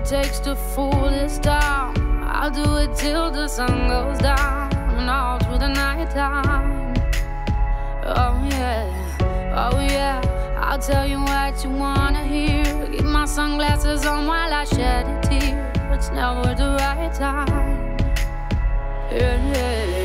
takes to fool this town. I'll do it till the sun goes down and all through the night time. Oh yeah, I'll tell you what you wanna hear. Keep my sunglasses on while I shed a tear. It's never the right time. Yeah.